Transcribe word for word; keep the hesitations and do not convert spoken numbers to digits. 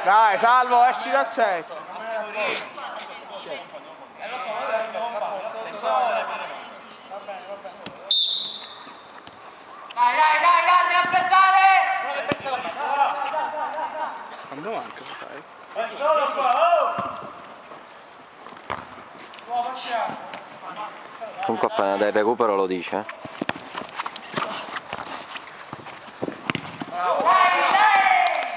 Dai, Salvo, esci dal centro. Dai, dai, dai, dai, a pensare! Quando manca, sai? Comunque appena dai recupero lo dice.